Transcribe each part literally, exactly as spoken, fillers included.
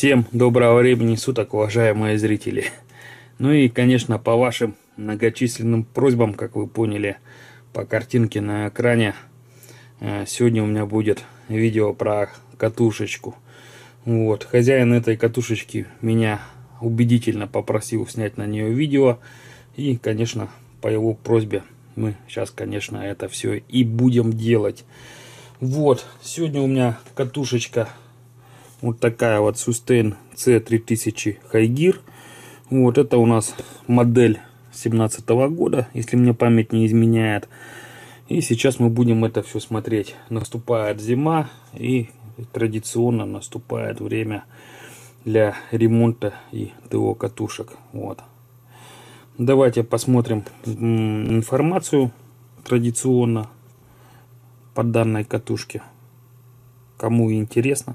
Всем доброго времени суток, уважаемые зрители. Ну и, конечно, по вашим многочисленным просьбам, как вы поняли по картинке на экране, сегодня у меня будет видео про катушечку. Вот. Хозяин этой катушечки меня убедительно попросил снять на нее видео. И, конечно, по его просьбе мы сейчас, конечно, это все и будем делать. Вот. Сегодня у меня катушечка вот такая вот Sustain си три тысячи High Gear. Вот это у нас модель семнадцатого года, если мне память не изменяет. И сейчас мы будем это все смотреть. Наступает зима, и традиционно наступает время для ремонта и ТО катушек. Вот. Давайте посмотрим информацию традиционно по данной катушке. Кому интересно.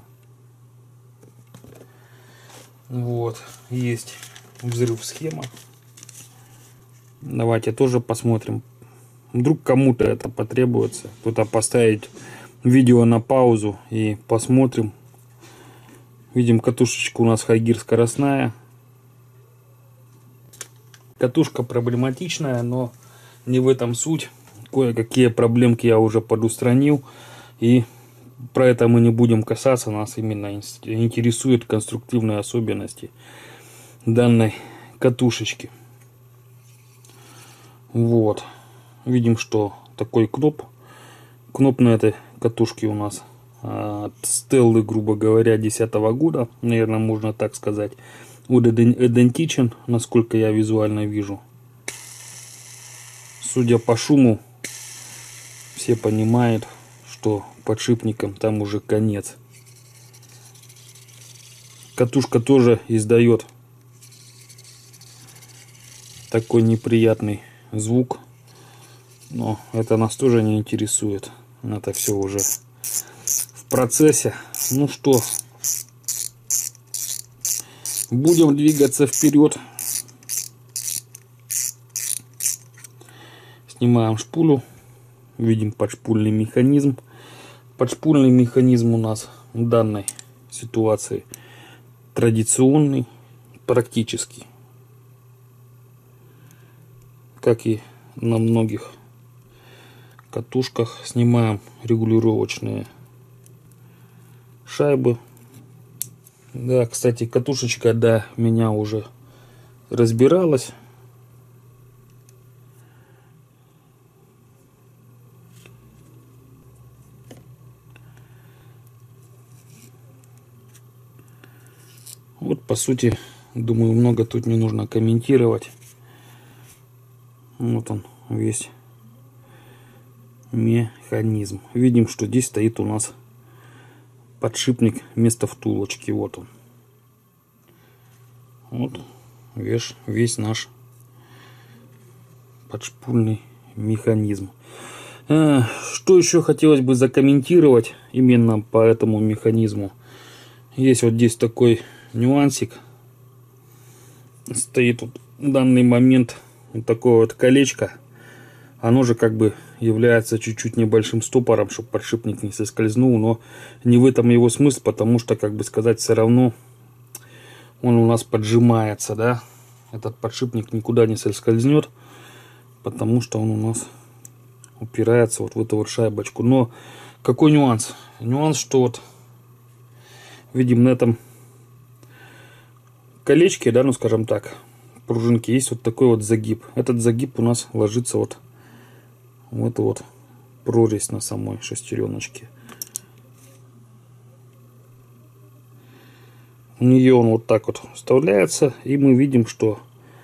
Вот, есть взрыв схема. Давайте тоже посмотрим. Вдруг кому-то это потребуется. Кто-то поставить видео на паузу и посмотрим. Видим, катушечка у нас High Gear скоростная. Катушка проблематичная, но не в этом суть. Кое-какие проблемки я уже подустранил. И про это мы не будем касаться, нас именно интересуют конструктивные особенности данной катушечки. Вот. Видим, что такой кноп. Кноп на этой катушке у нас от Стеллы, грубо говоря, десятого года. Наверное, можно так сказать. Он идентичен, насколько я визуально вижу. Судя по шуму, все понимают, что подшипником там уже конец. Катушка тоже издает такой неприятный звук, но это нас тоже не интересует. Это все уже в процессе. Ну что, будем двигаться вперед. Снимаем шпулю. Видим подшпульный механизм. Подшпульный механизм у нас в данной ситуации традиционный, практически, как и на многих катушках. Снимаем регулировочные шайбы. Да, кстати, катушечка до меня уже разбиралась. Вот, по сути, думаю, много тут не нужно комментировать. Вот он, весь механизм. Видим, что здесь стоит у нас подшипник вместо втулочки. Вот он. Вот весь, весь наш подшпульный механизм. А, что еще хотелось бы закомментировать именно по этому механизму. Есть вот здесь такой нюансик. Стоит вот в данный момент вот такое вот колечко. Оно же как бы является чуть-чуть небольшим стопором, чтобы подшипник не соскользнул. Но не в этом его смысл, потому что, как бы сказать, все равно он у нас поджимается, да. Этот подшипник никуда не соскользнет, потому что он у нас упирается вот в эту вот шайбочку. Но какой нюанс? Нюанс, что вот видим на этом колечке, да, ну скажем так, пружинки, есть вот такой вот загиб. Этот загиб у нас ложится вот в эту вот прорезь на самой шестереночке. В нее он вот так вот вставляется, и мы видим, что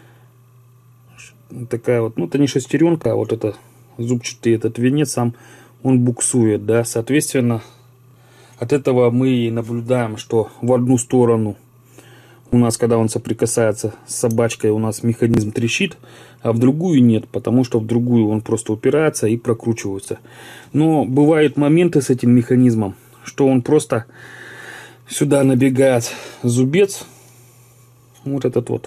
такая вот, ну это не шестеренка, а вот это зубчатый этот венец сам, он буксует, да, соответственно, от этого мы и наблюдаем, что в одну сторону у нас, когда он соприкасается с собачкой, у нас механизм трещит, а в другую нет, потому что в другую он просто упирается и прокручивается. Но бывают моменты с этим механизмом, что он просто сюда набегает зубец, вот этот вот,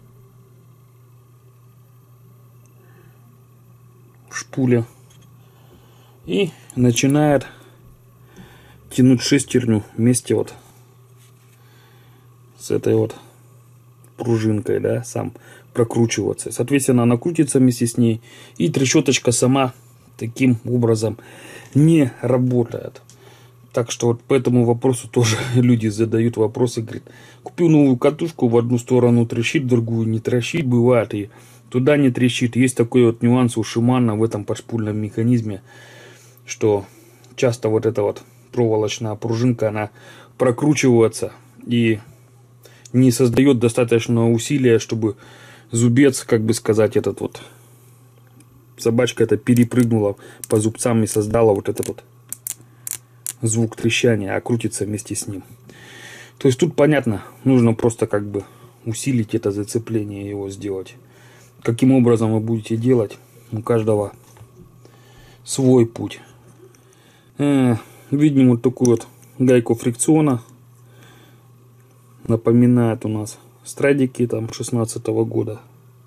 шпуля, и начинает тянуть шестерню вместе вот с этой вот пружинкой, да, сам прокручиваться. Соответственно, она крутится вместе с ней, и трещоточка сама таким образом не работает. Так что вот по этому вопросу тоже люди задают вопросы, говорят, купил новую катушку, в одну сторону трещит, в другую не трещит, бывает, и туда не трещит. Есть такой вот нюанс у Шимано в этом подшипульном механизме, что часто вот эта вот проволочная пружинка, она прокручивается и не создает достаточного усилия, чтобы зубец, как бы сказать, этот вот, собачка это перепрыгнула по зубцам и создала вот этот вот звук трещания, а крутится вместе с ним. То есть тут понятно, нужно просто как бы усилить это зацепление, его сделать. Каким образом вы будете делать, у каждого свой путь. Э, видим вот такую вот гайку фрикциона. Напоминает у нас страдики там шестнадцатого года.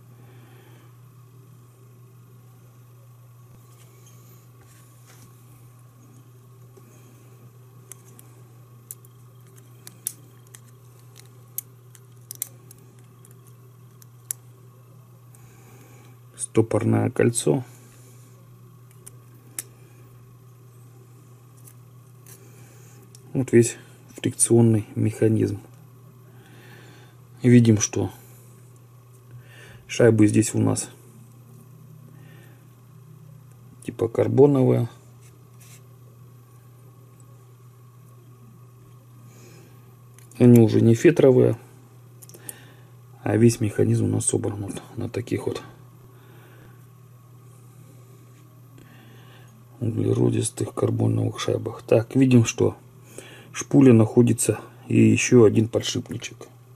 Стопорное кольцо. Вот весь фрикционный механизм. Видим, что шайбы здесь у нас типа карбоновые. Они уже не фетровые, а весь механизм у нас собран вот на таких вот углеродистых карбоновых шайбах. Так, видим, что в шпуле находится и еще один подшипничек.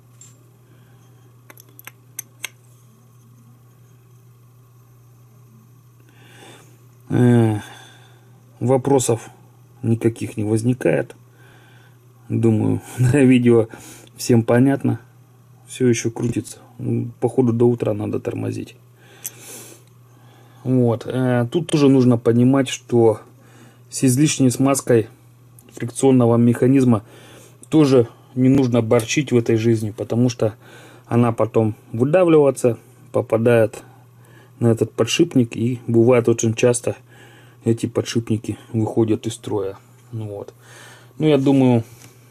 Э, вопросов никаких не возникает. Думаю, на видео всем понятно. Все еще крутится. Походу до утра надо тормозить. Вот. Тут тоже нужно понимать, что с излишней смазкой фрикционного механизма тоже не нужно борчить в этой жизни, потому что она потом выдавливается, попадает на этот подшипник, и бывает очень часто эти подшипники выходят из строя. Вот. Ну, я думаю,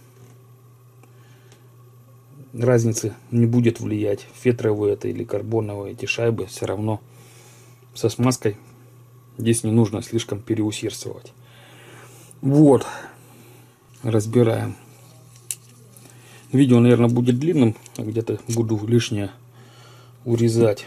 разницы не будет влиять, фетровые это или карбоновые эти шайбы, все равно со смазкой здесь не нужно слишком переусердствовать. Вот, разбираем. Видео, наверное, будет длинным, а где-то буду лишнее урезать.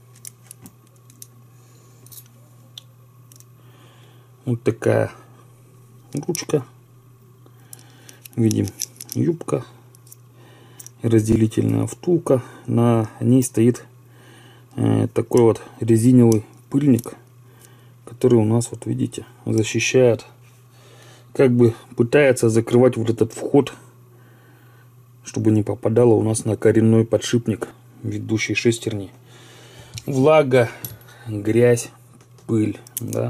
Вот такая ручка. Видим, юбка, разделительная втулка. На ней стоит э, такой вот резиновый пыльник, который у нас, вот видите, защищает, как бы пытается закрывать вот этот вход, чтобы не попадало у нас на коренной подшипник ведущей шестерни влага, грязь, пыль, да.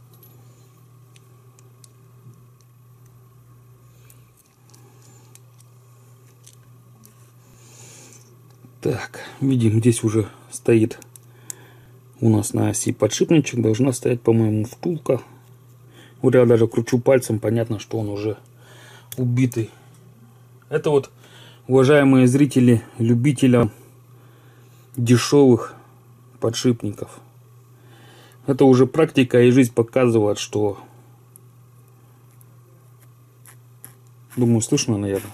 Так, видим, здесь уже стоит у нас на оси подшипничек, должна стоять, по-моему, втулка. Вот я даже кручу пальцем, понятно, что он уже убитый. Это вот, уважаемые зрители, любителям дешевых подшипников. Это уже практика и жизнь показывает, что... Думаю, слышно, наверное.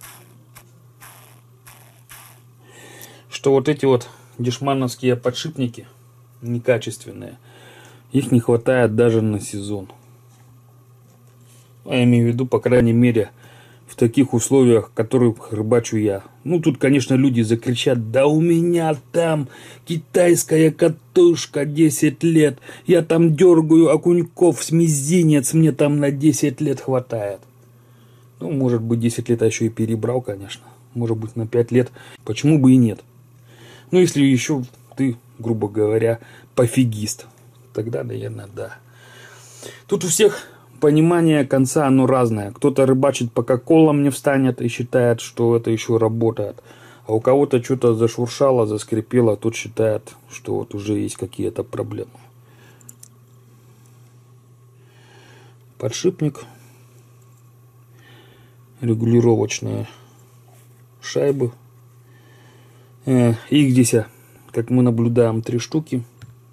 Что вот эти вот дешмановские подшипники некачественные, их не хватает даже на сезон. Я имею в виду, по крайней мере, в таких условиях, в которых рыбачу я. Ну, тут, конечно, люди закричат: да у меня там китайская катушка десять лет, я там дергаю окуньков с мизинец, мне там на десять лет хватает. Ну, может быть, десять лет я еще и перебрал, конечно. Может быть, на пять лет. Почему бы и нет? Ну, если еще ты, грубо говоря, пофигист, тогда, наверное, да. Тут у всех понимание конца, оно разное. Кто-то рыбачит, пока колом не встанет и считает, что это еще работает. А у кого-то что-то зашуршало, заскрипело, тот считает, что вот уже есть какие-то проблемы. Подшипник. Регулировочные шайбы. Их здесь, как мы наблюдаем, три штуки.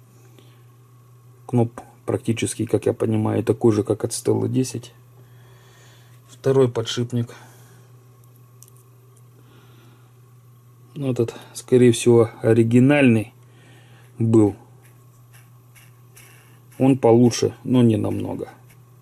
Кноп практически, как я понимаю, такой же, как от Стеллы десять. Второй подшипник. Этот, скорее всего, оригинальный был. Он получше, но не намного.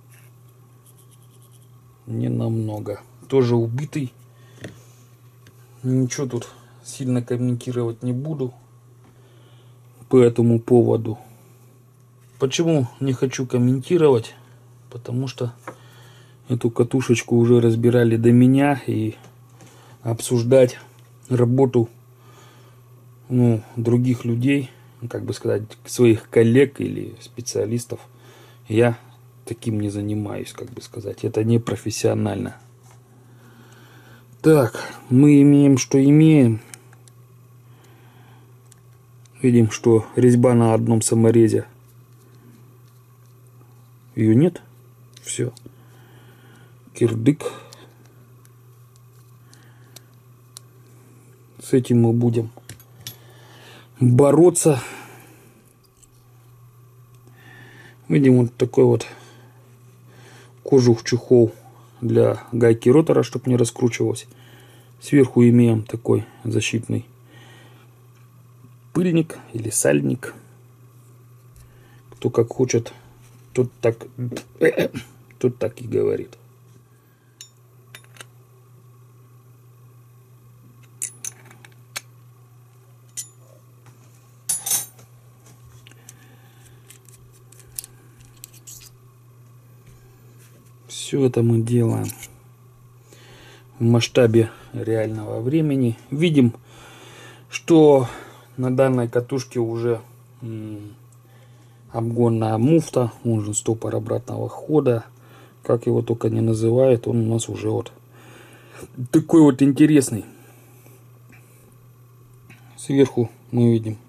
Не намного. Тоже убитый. Ничего тут сильно комментировать не буду по этому поводу. Почему не хочу комментировать? Потому что эту катушечку уже разбирали до меня, и обсуждать работу, ну, других людей, как бы сказать, своих коллег или специалистов, я таким не занимаюсь, как бы сказать. Это не профессионально. Так, мы имеем, что имеем. Видим, что резьба на одном саморезе. Ее нет. Все. Кирдык. С этим мы будем бороться. Видим вот такой вот кожух чехол для гайки ротора, чтобы не раскручивалось. Сверху имеем такой защитный пыльник или сальник. Кто как хочет, тот так, тот так и говорит. Все это мы делаем в масштабе реального времени. Видим, что на данной катушке уже обгонная муфта, он же стопор обратного хода, как его только не называют, он у нас уже вот такой вот интересный. Сверху мы видим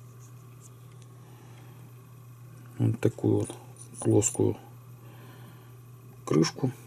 вот такую вот плоскую крышку.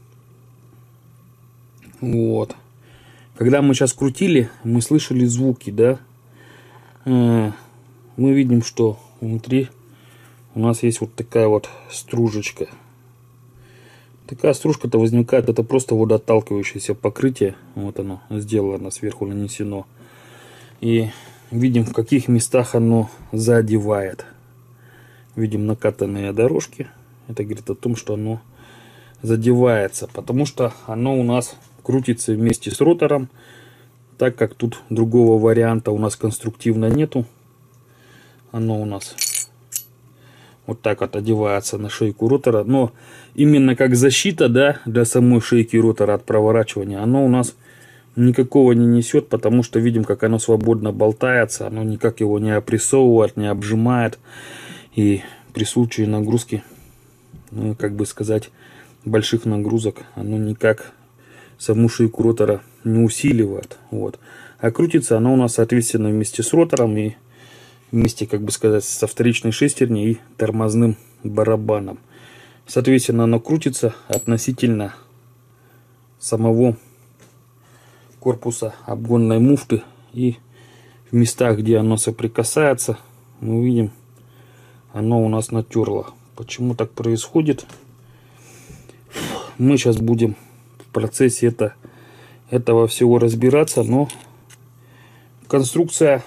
Вот. Когда мы сейчас крутили, мы слышали звуки, да? Мы видим, что внутри у нас есть вот такая вот стружечка. Такая стружка-то возникает, это просто водоотталкивающееся покрытие. Вот оно сделано, сверху нанесено. И видим, в каких местах оно задевает. Видим накатанные дорожки. Это говорит о том, что оно задевается, потому что оно у нас крутится вместе с ротором, так как тут другого варианта у нас конструктивно нету. Оно у нас вот так вот одевается на шейку ротора, но именно как защита, да, для самой шейки ротора от проворачивания, оно у нас никакого не несет, потому что видим, как оно свободно болтается, оно никак его не опрессовывает, не обжимает, и при случае нагрузки, ну, как бы сказать, больших нагрузок, оно никак саму шейку ротора не усиливает. Вот. А крутится оно у нас, соответственно, вместе с ротором и вместе, как бы сказать, со вторичной шестерней и тормозным барабаном. Соответственно, оно крутится относительно самого корпуса обгонной муфты, и в местах, где оно соприкасается, мы видим, оно у нас натерло. Почему так происходит? Мы сейчас будем в процессе это, этого всего разбираться, но конструкция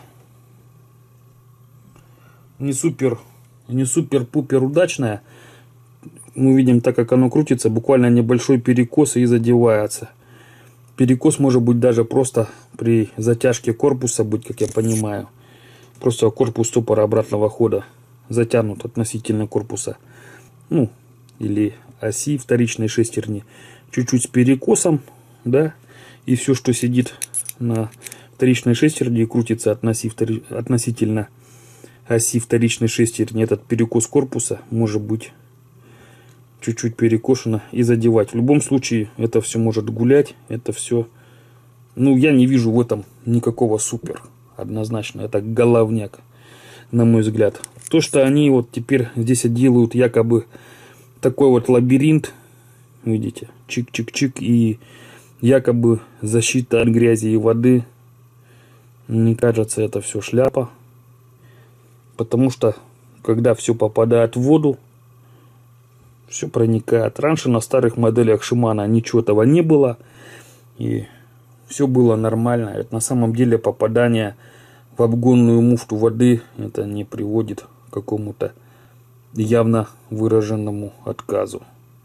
не супер, не супер-пупер удачная. Мы видим, так как оно крутится, буквально небольшой перекос и задевается. Перекос может быть даже просто при затяжке корпуса быть, как я понимаю. Просто корпус стопора обратного хода затянут относительно корпуса, ну, или оси вторичной шестерни, чуть-чуть с перекосом, да, и все, что сидит на вторичной шестерни и крутится относи, втори, относительно оси вторичной шестерни, этот перекос корпуса может быть чуть-чуть перекошено, и задевать. В любом случае это все может гулять, это все, ну, я не вижу в этом никакого супер, однозначно, это головняк, на мой взгляд. То, что они вот теперь здесь делают якобы такой вот лабиринт, видите, чик-чик-чик, и якобы защита от грязи и воды, мне кажется, это все шляпа, потому что когда все попадает в воду, все проникает. Раньше на старых моделях Шимано ничего этого не было. И все было нормально. Это на самом деле попадание в обгонную муфту воды, это не приводит к какому-то явно выраженному отказу.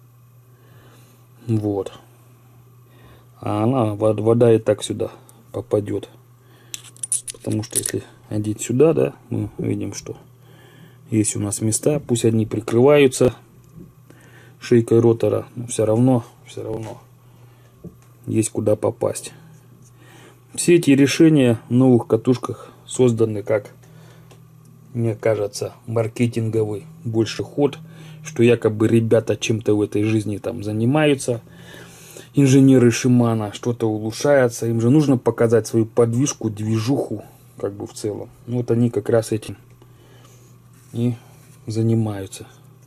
Вот. А она, вода и так сюда попадет. Потому что если одеть сюда, да, мы видим, что есть у нас места. Пусть они прикрываются шейкой ротора, но все равно, все равно есть куда попасть. Все эти решения в новых катушках созданы как, мне кажется, маркетинговый больше ход, что якобы ребята чем-то в этой жизни там занимаются, инженеры Шимано, что-то улучшается, им же нужно показать свою подвижку, движуху, как бы в целом. Вот они как раз этим и занимаются.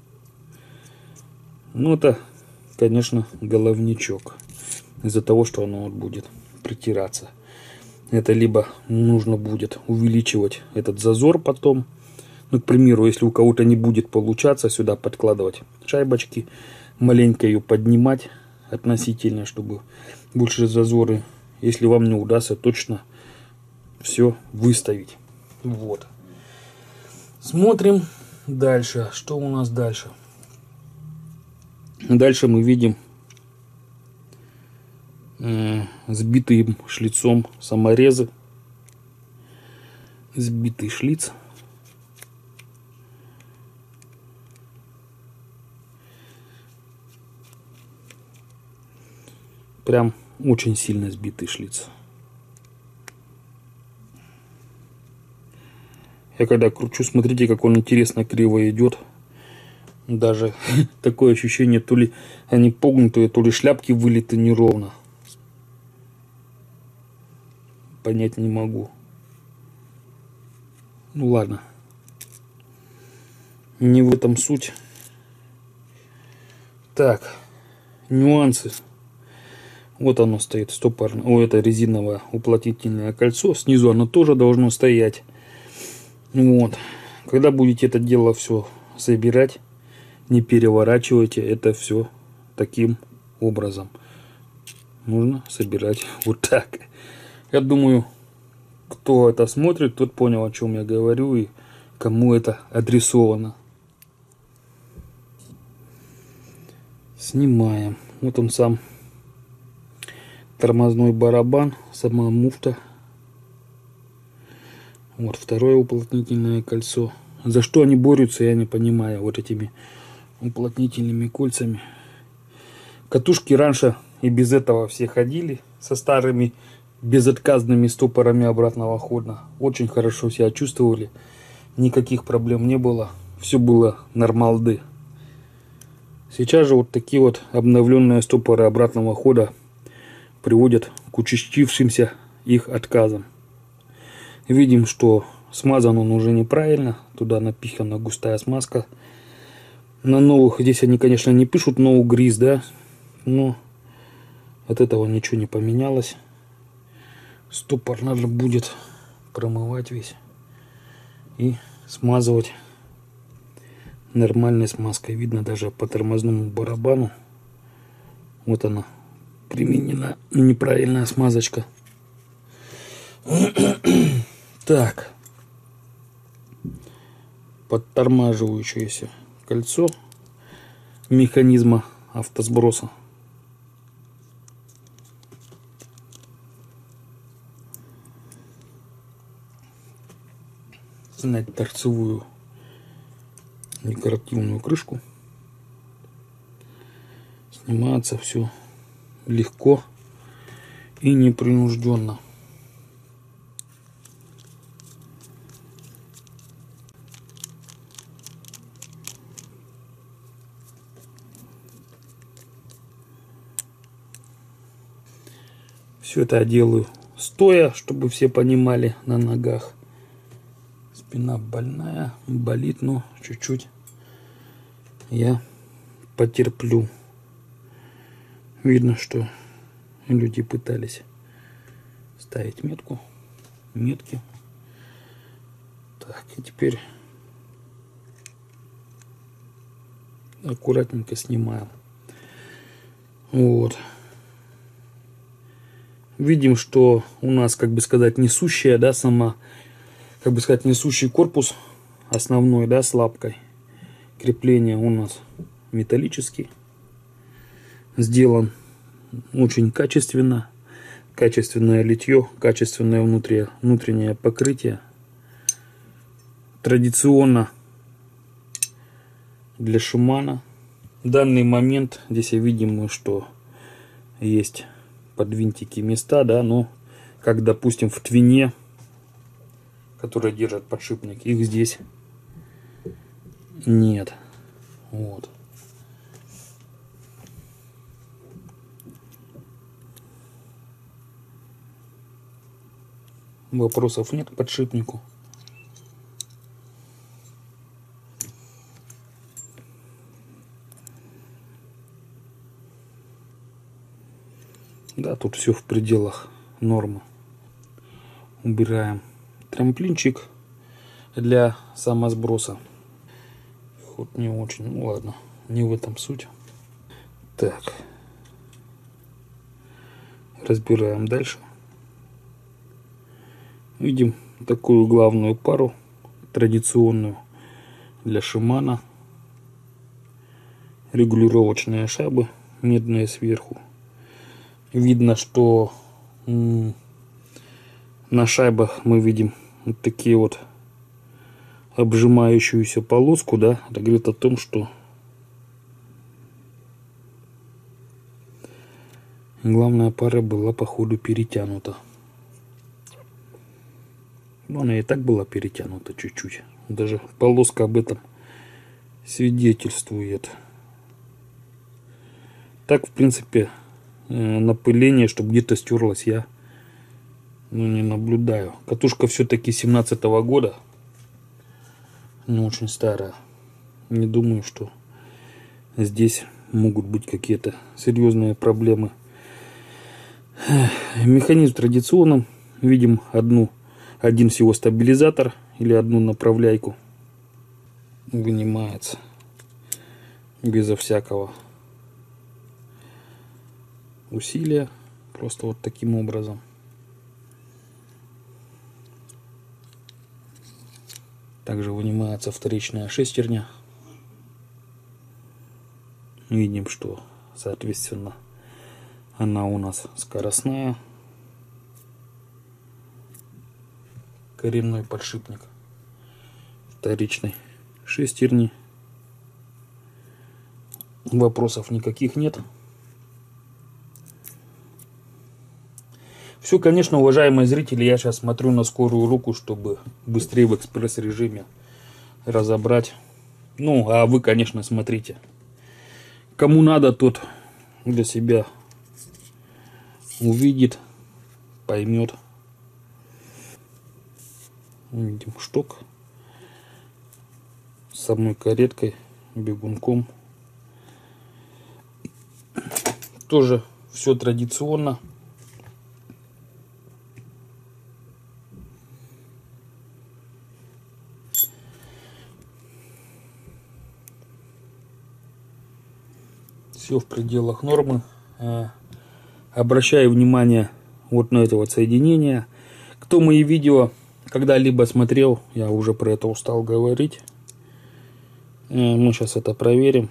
Ну, это, конечно, головничок. Из-за того, что оно вот будет притираться. Это либо нужно будет увеличивать этот зазор потом. Ну, к примеру, если у кого-то не будет получаться сюда подкладывать шайбочки, маленько ее поднимать относительно, чтобы больше зазоры. Если вам не удастся точно все выставить. Вот. Смотрим дальше. Что у нас дальше? Дальше мы видим э, сбитым шлицом саморезы. Сбитый шлиц. Прям очень сильно сбитый шлиц. Я когда кручу, смотрите, как он интересно криво идет. Даже такое ощущение, то ли они погнутые, то ли шляпки вылиты неровно. Понять не могу. Ну ладно. Не в этом суть. Так. Нюансы. Вот оно стоит, стопорное. О, это резиновое уплотнительное кольцо. Снизу оно тоже должно стоять. Вот. Когда будете это дело все собирать, не переворачивайте это все таким образом. Нужно собирать вот так. Я думаю, кто это смотрит, тот понял, о чем я говорю и кому это адресовано. Снимаем. Вот он сам тормозной барабан, сама муфта. Вот второе уплотнительное кольцо. За что они борются, я не понимаю, вот этими уплотнительными кольцами. Катушки раньше и без этого все ходили со старыми безотказными стопорами обратного хода. Очень хорошо себя чувствовали. Никаких проблем не было. Все было нормалды. Сейчас же вот такие вот обновленные стопоры обратного хода приводят к участившимся их отказам. Видим, что смазан он уже неправильно. Туда напихана густая смазка. На новых здесь они, конечно, не пишут no grease, да, но от этого ничего не поменялось. Стопор надо будет промывать весь и смазывать нормальной смазкой. Видно даже по тормозному барабану. Вот она применена неправильная смазочка. Так, подтормаживающееся кольцо механизма автосброса. Снять торцевую декоративную крышку. Снимается все легко и непринужденно. Все это я делаю стоя, чтобы все понимали, на ногах. Спина больная, болит, но чуть-чуть я потерплю. Видно, что люди пытались ставить метку, метки. Так, и теперь аккуратненько снимаем. Вот. Видим, что у нас, как бы сказать, несущая, да, сама, как бы сказать, несущий корпус основной, да, с лапкой. Крепление у нас металлический. Сделан очень качественно. Качественное литье, качественное внутреннее, внутреннее покрытие. Традиционно для Шимано. В данный момент здесь видим, что есть под винтики места, да, но как, допустим, в твине, которая держит подшипник, их здесь нет. Вот. Вопросов нет к подшипнику. Да, тут все в пределах нормы. Убираем трамплинчик для самосброса. Ход не очень, ну ладно, не в этом суть. Так, разбираем дальше. Видим такую главную пару, традиционную для Шимано. Регулировочные шайбы, медные сверху. Видно, что на шайбах мы видим вот такие вот обжимающуюся полоску, да, это говорит о том, что главная пара была по ходу перетянута. Но она и так была перетянута чуть-чуть. Даже полоска об этом свидетельствует. Так, в принципе, напыление, чтобы где-то стерлось, я ну, не наблюдаю. Катушка все-таки семнадцатого года. Не очень старая. Не думаю, что здесь могут быть какие-то серьезные проблемы. Механизм традиционным. Видим одну, один всего стабилизатор или одну направляйку. Вынимается безо всякого усилия. Просто вот таким образом. Также вынимается вторичная шестерня. Видим, что, соответственно, она у нас скоростная. Коренной подшипник вторичной шестерни. Вопросов никаких нет. Все, конечно, уважаемые зрители, я сейчас смотрю на скорую руку, чтобы быстрее в экспресс-режиме разобрать. Ну, а вы, конечно, смотрите. Кому надо, тот для себя увидит, поймет. Видим шток с самой кареткой, бегунком. Тоже все традиционно. Все в пределах нормы. Обращаю внимание вот на это вот соединение. Кто мои видео когда-либо смотрел, я уже про это устал говорить. Мы сейчас это проверим.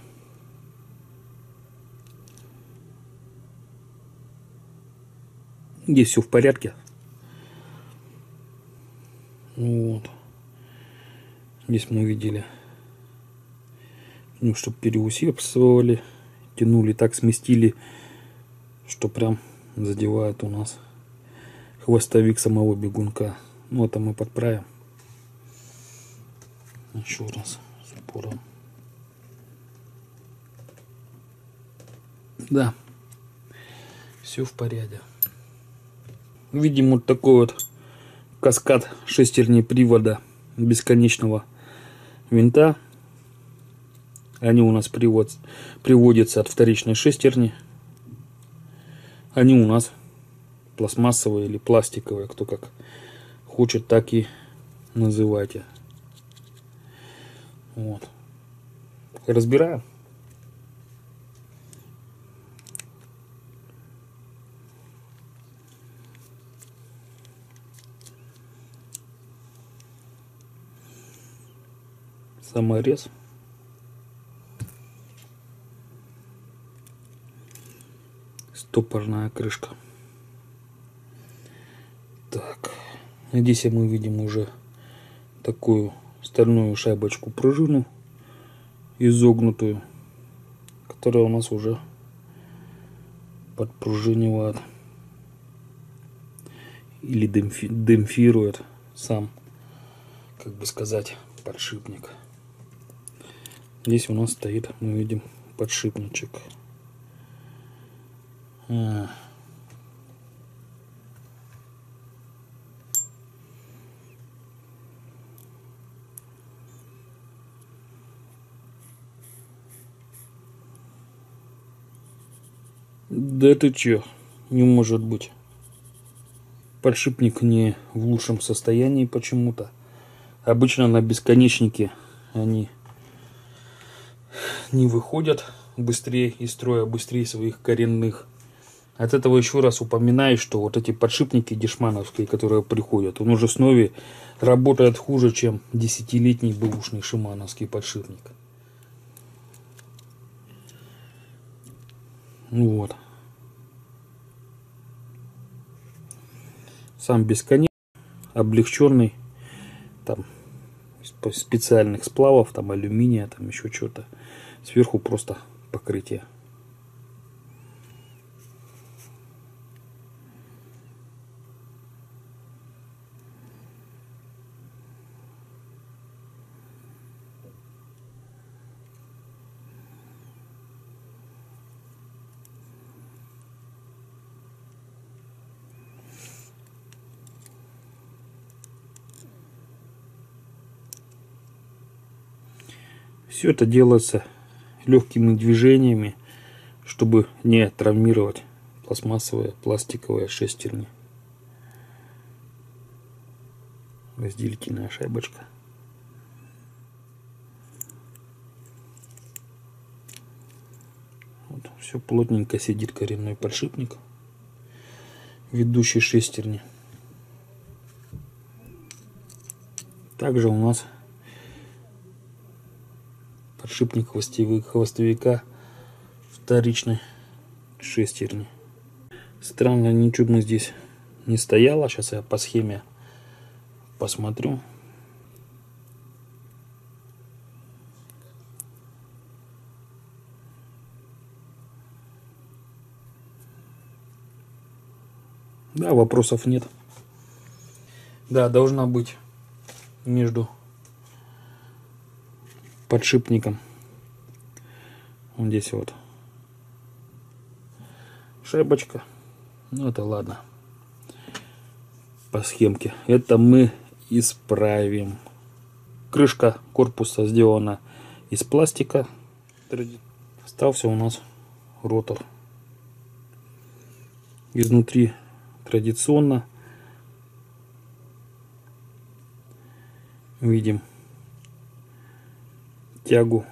Здесь все в порядке. Вот. Здесь мы увидели, ну, чтобы переусердствовали, тянули, так сместили, что прям задевает у нас хвостовик самого бегунка. Ну, это мы подправим. Еще раз с упором. Да, все в порядке. Видим вот такой вот каскад шестерней привода бесконечного винта. Они у нас привод, приводятся от вторичной шестерни. Они у нас пластмассовые или пластиковые, кто как хочет, так и называйте. Вот. Разбираем. Саморез. Стопорная крышка. Так, здесь мы видим уже такую стальную шайбочку пружину изогнутую, которая у нас уже подпружинивает или демпфи, демпфирует сам, как бы сказать, подшипник. Здесь у нас стоит, мы видим, подшипничек. А. Да ты чё? Не может быть. Подшипник не в лучшем состоянии почему-то. Обычно на бесконечнике они не выходят быстрее из строя, быстрее своих коренных. От этого еще раз упоминаю, что вот эти подшипники дешмановские, которые приходят, он уже с нови работает хуже, чем десятилетний бэушный шимановский подшипник. Вот. Сам бесконечный, облегченный, там специальных сплавов, там алюминия, там еще что-то. Сверху просто покрытие. Все это делается легкими движениями, чтобы не травмировать пластмассовые, пластиковые шестерни. Разделительная шайбочка. Вот, все плотненько сидит коренной подшипник ведущей шестерни. Также у нас подшипник хвостовика вторичной шестерни. Странно, ничего здесь не стояло. Сейчас я по схеме посмотрю. Да, вопросов нет. Да, должна быть между подшипником вот здесь вот шайбочка. Ну это ладно, по схемке это мы исправим. Крышка корпуса сделана из пластика. Остался у нас ротор. Изнутри традиционно видим тягу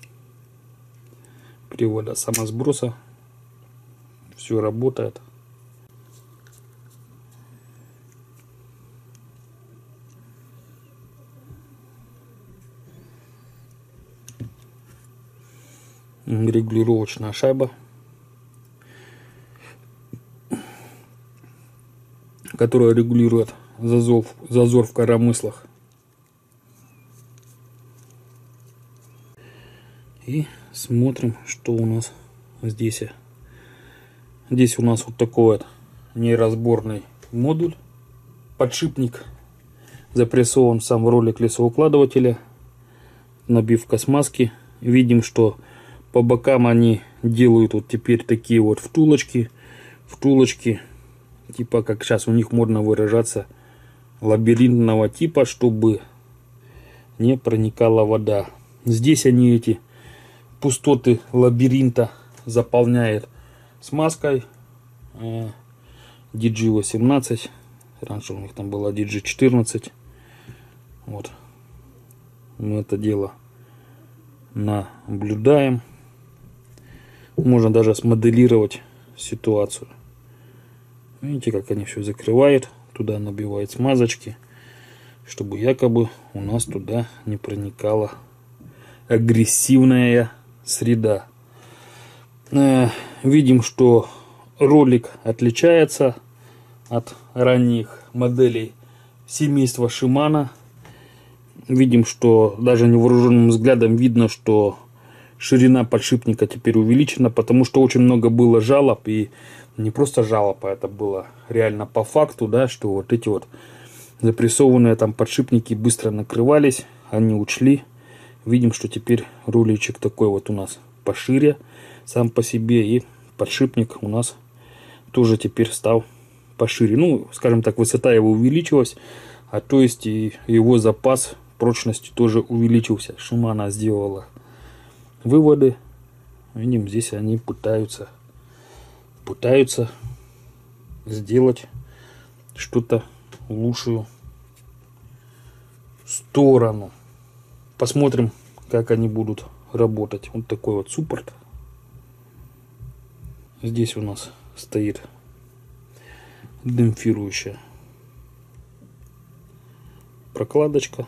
привода самосброса. Все работает. Регулировочная шайба, которая регулирует зазор, зазор в коромыслах. И смотрим, что у нас здесь. Здесь у нас вот такой вот неразборный модуль. Подшипник запрессован сам в ролик лесоукладывателя. Набивка смазки. Видим, что по бокам они делают вот теперь такие вот втулочки. Втулочки типа, как сейчас у них модно выражаться, лабиринтного типа, чтобы не проникала вода. Здесь они эти пустоты лабиринта заполняют смазкой ди джи восемнадцать. Раньше у них там была ди джи четырнадцать. Вот. Мы это дело наблюдаем. Можно даже смоделировать ситуацию. Видите, как они все закрывают. Туда набивают смазочки, чтобы якобы у нас туда не проникала агрессивная среда. Э, видим, что ролик отличается от ранних моделей семейства Shimano. Видим, что даже невооруженным взглядом видно, что ширина подшипника теперь увеличена, потому что очень много было жалоб, и не просто жалоб, а это было реально по факту, да, что вот эти вот запрессованные там подшипники быстро накрывались, они ушли. Видим, что теперь руличек такой вот у нас пошире сам по себе, и подшипник у нас тоже теперь стал пошире. Ну, скажем так, высота его увеличилась, а то есть и его запас прочности тоже увеличился. Shimano сделала выводы. Видим, здесь они пытаются пытаются сделать что-то в лучшую сторону. Посмотрим, как они будут работать. Вот такой вот суппорт. Здесь у нас стоит демпфирующая прокладочка.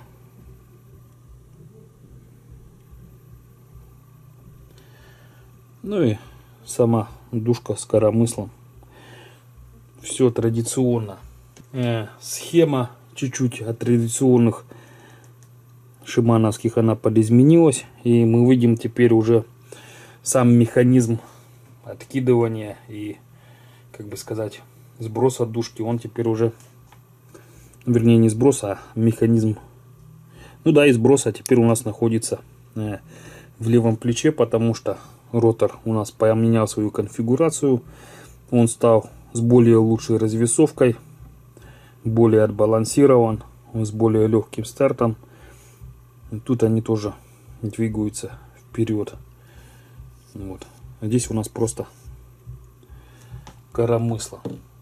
Ну и сама дужка с коромыслом. Все традиционно. Э, схема чуть-чуть от традиционных шимановских она подизменилась. И мы видим теперь уже сам механизм откидывания и, как бы сказать, сброса дужки. Он теперь уже, вернее, не сброса, а механизм. Ну да, и сброса теперь у нас находится э, в левом плече, потому что ротор у нас поменял свою конфигурацию. Он стал с более лучшей развесовкой, более отбалансирован, с более легким стартом. И тут они тоже двигаются вперед. Вот. А здесь у нас просто коромысло.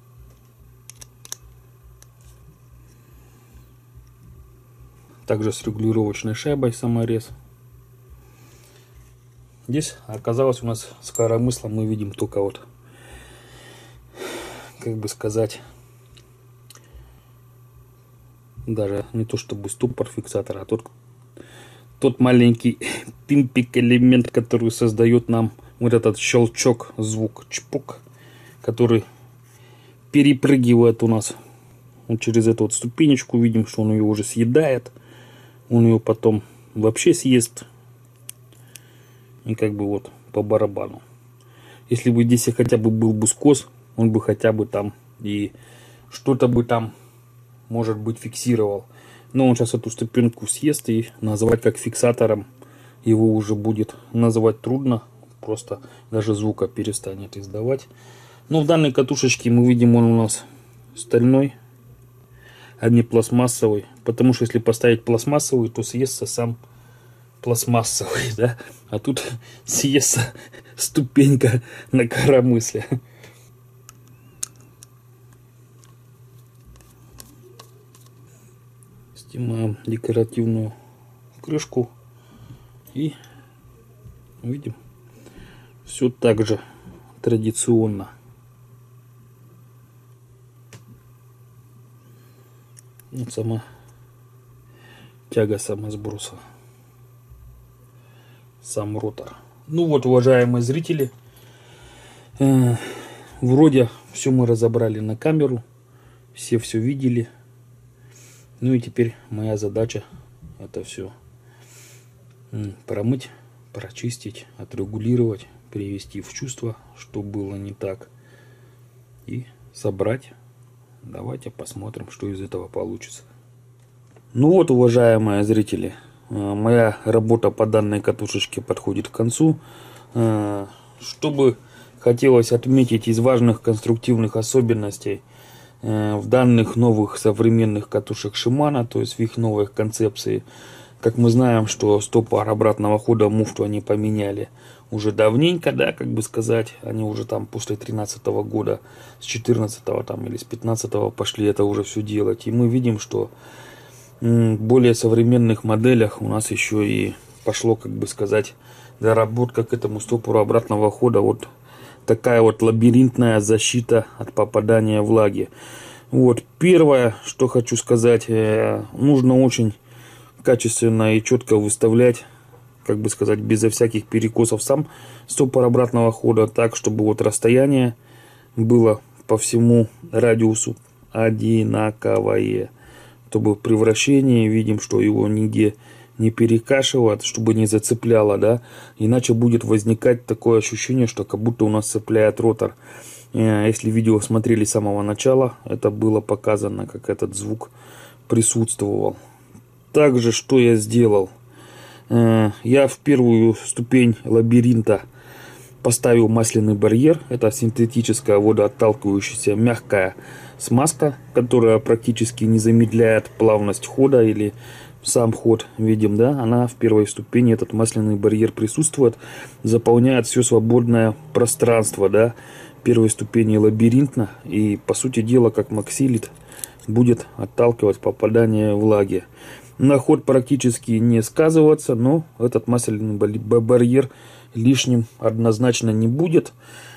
Также с регулировочной шайбой саморез. Здесь оказалось у нас с коромыслом мы видим только вот, как бы сказать, даже не то чтобы ступор фиксатора, а тот, тот маленький пимпик элемент, который создает нам вот этот щелчок, звук чпок, который перепрыгивает у нас вот через эту вот ступенечку. Видим, что он ее уже съедает, он ее потом вообще съест. И как бы вот по барабану. Если бы здесь хотя бы был бы скос, он бы хотя бы там и что-то бы там, может быть, фиксировал. Но он сейчас эту ступеньку съест, и называть как фиксатором его уже будет называть трудно. Просто даже звука перестанет издавать. Но в данной катушечке мы видим, он у нас стальной, а не пластмассовый. Потому что если поставить пластмассовый, то съестся сам пластмассовый, да, а тут съестся ступенька на коромысле. Снимаем декоративную крышку и видим, все так же традиционно. Вот сама тяга самосброса. Сам ротор. Ну вот, уважаемые зрители, э, вроде все мы разобрали на камеру, все все видели. Ну и теперь моя задача это все промыть, прочистить, отрегулировать, привести в чувство, что было не так, и собрать. Давайте посмотрим, что из этого получится. Ну вот, уважаемые зрители, моя работа по данной катушечке подходит к концу. Что бы хотелось отметить из важных конструктивных особенностей в данных новых современных катушек Shimano, то есть в их новой концепции. Как мы знаем, что стопор обратного хода муфту они поменяли уже давненько, да, как бы сказать, они уже там после тринадцатого года, с четырнадцатого там или с пятнадцатого пошли это уже все делать. И мы видим, что в более современных моделях у нас еще и пошло, как бы сказать, доработка к этому стопору обратного хода. Вот такая вот лабиринтная защита от попадания влаги. Вот первое, что хочу сказать, нужно очень качественно и четко выставлять, как бы сказать, безо всяких перекосов сам стопор обратного хода, так, чтобы вот расстояние было по всему радиусу одинаковое, чтобы при вращении видим, что его нигде не перекашивает, чтобы не зацепляло, да, иначе будет возникать такое ощущение, что как будто у нас цепляет ротор. Если видео смотрели с самого начала, это было показано, как этот звук присутствовал. Также, что я сделал? Я в первую ступень лабиринта поставил масляный барьер. Это синтетическая водоотталкивающаяся мягкая смазка, которая практически не замедляет плавность хода или сам ход. Видим, да? Она в первой ступени, этот масляный барьер присутствует, заполняет все свободное пространство, да, первой ступени лабиринтно. И, по сути дела, как максилит, будет отталкивать попадание влаги. На ход практически не сказываться, но этот масляный барьер лишним однозначно не будет.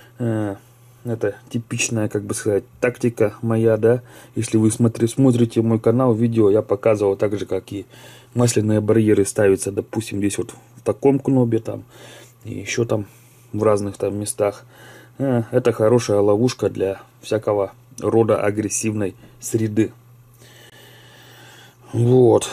Это типичная, как бы сказать, тактика моя, да. Если вы смотри, смотрите мой канал, видео, я показывал так же, как и масляные барьеры ставятся, допустим, здесь вот в таком кнобе, там, и еще там в разных там местах. Это хорошая ловушка для всякого рода агрессивной среды. Вот.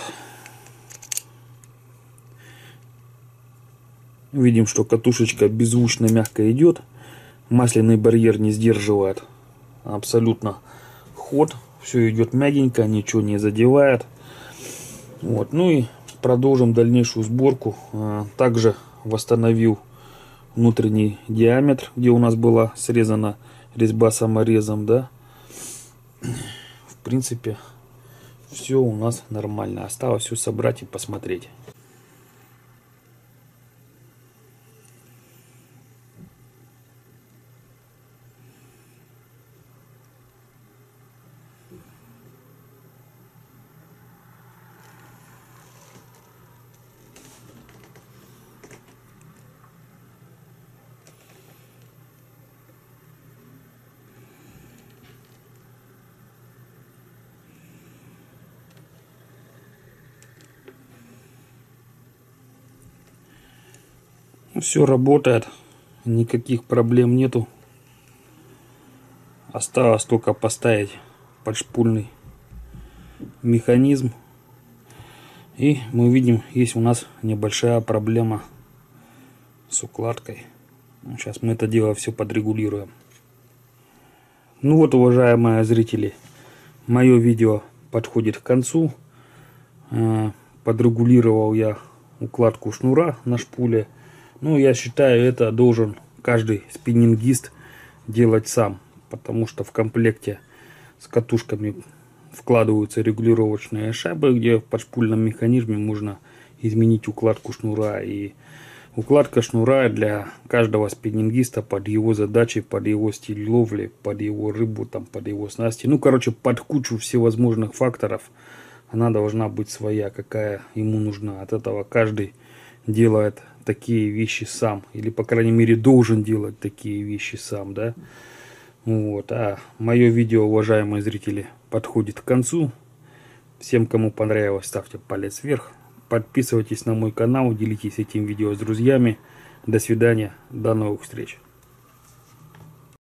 Видим, что катушечка беззвучно мягко идет. Масляный барьер не сдерживает абсолютно ход. Все идет мягенько, ничего не задевает. Вот. Ну и продолжим дальнейшую сборку. Также восстановил внутренний диаметр, где у нас была срезана резьба саморезом, да. В принципе, все у нас нормально. Осталось все собрать и посмотреть. Все работает, никаких проблем нету. Осталось только поставить подшпульный механизм. И мы видим, есть у нас небольшая проблема с укладкой. Сейчас мы это дело все подрегулируем. Ну вот, уважаемые зрители, мое видео подходит к концу. Подрегулировал я укладку шнура на шпуле. Ну, я считаю, это должен каждый спиннингист делать сам, потому что в комплекте с катушками вкладываются регулировочные шайбы, где в подшпульном механизме можно изменить укладку шнура. И укладка шнура для каждого спиннингиста под его задачи, под его стиль ловли, под его рыбу, там, под его снасти. Ну, короче, под кучу всевозможных факторов она должна быть своя, какая ему нужна. От этого каждый делает такие вещи сам, или по крайней мере должен делать такие вещи сам, да. Вот. А мое видео, уважаемые зрители, подходит к концу. Всем, кому понравилось, ставьте палец вверх, подписывайтесь на мой канал, делитесь этим видео с друзьями. До свидания, до новых встреч.